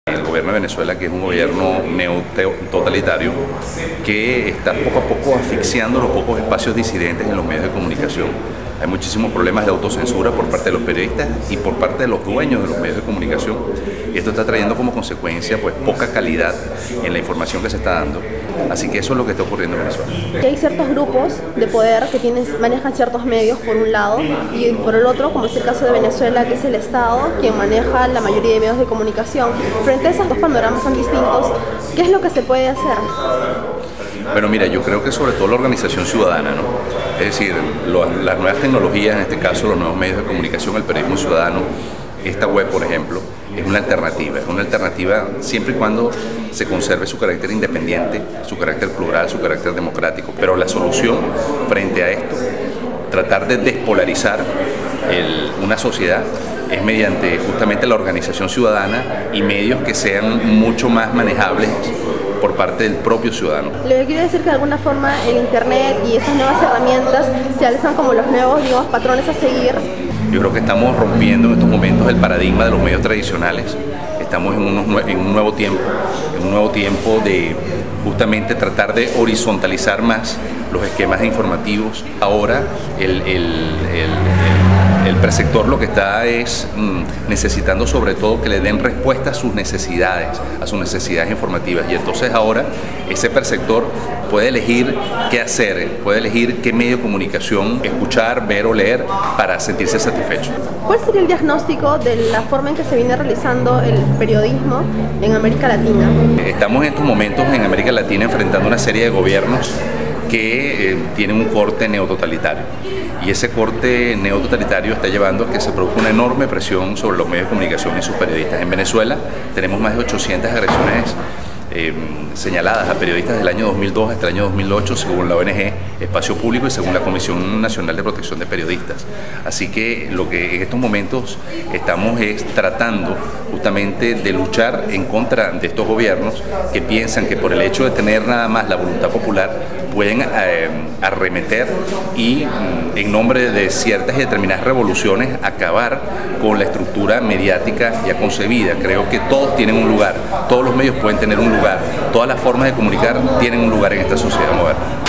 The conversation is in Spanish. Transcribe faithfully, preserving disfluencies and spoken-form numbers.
El gobierno de Venezuela, que es un gobierno neototalitario, que está poco a poco asfixiando los pocos espacios disidentes en los medios de comunicación. Hay muchísimos problemas de autocensura por parte de los periodistas y por parte de los dueños de los medios de comunicación. Y esto está trayendo como consecuencia pues poca calidad en la información que se está dando. Así que eso es lo que está ocurriendo en Venezuela. Y hay ciertos grupos de poder que tienen, manejan ciertos medios por un lado y por el otro, como es el caso de Venezuela, que es el Estado quien maneja la mayoría de medios de comunicación. Frente a esos dos panoramas tan distintos, ¿qué es lo que se puede hacer? Bueno, mira, yo creo que sobre todo la organización ciudadana, ¿no? Es decir, lo, las nuevas tecnologías, en este caso los nuevos medios de comunicación, el periodismo ciudadano, esta web, por ejemplo, es una alternativa, es una alternativa siempre y cuando se conserve su carácter independiente, su carácter plural, su carácter democrático. Pero la solución frente a esto, tratar de despolarizar el, una sociedad, es mediante justamente la organización ciudadana y medios que sean mucho más manejables por parte del propio ciudadano. Le quiero decir que de alguna forma el Internet y estas nuevas herramientas se alzan como los nuevos, digamos, patrones a seguir. Yo creo que estamos rompiendo en estos momentos el paradigma de los medios tradicionales. Estamos en, unos, en un nuevo tiempo, en un nuevo tiempo de justamente tratar de horizontalizar más los esquemas informativos. Ahora el, el, el, el perceptor lo que está es mmm, necesitando sobre todo que le den respuesta a sus necesidades, a sus necesidades informativas. Y entonces ahora ese perceptor puede elegir qué hacer, puede elegir qué medio de comunicación escuchar, ver o leer para sentirse satisfecho. ¿Cuál sería el diagnóstico de la forma en que se viene realizando el periodismo en América Latina? Estamos en estos momentos en América Latina enfrentando una serie de gobiernos que eh, tienen un corte neototalitario. Y ese corte neototalitario está llevando a que se produzca una enorme presión sobre los medios de comunicación y sus periodistas. En Venezuela tenemos más de ochocientas agresiones Eh, señaladas a periodistas del año dos mil dos hasta el año dos mil ocho, según la O N G Espacio Público y según la Comisión Nacional de Protección de Periodistas. Así que lo que en estos momentos estamos es tratando justamente de luchar en contra de estos gobiernos que piensan que por el hecho de tener nada más la voluntad popular pueden eh, arremeter y en nombre de ciertas y determinadas revoluciones acabar con la estructura mediática ya concebida. Creo que todos tienen un lugar, todos los medios pueden tener un lugar, todas las formas de comunicar tienen un lugar en esta sociedad moderna.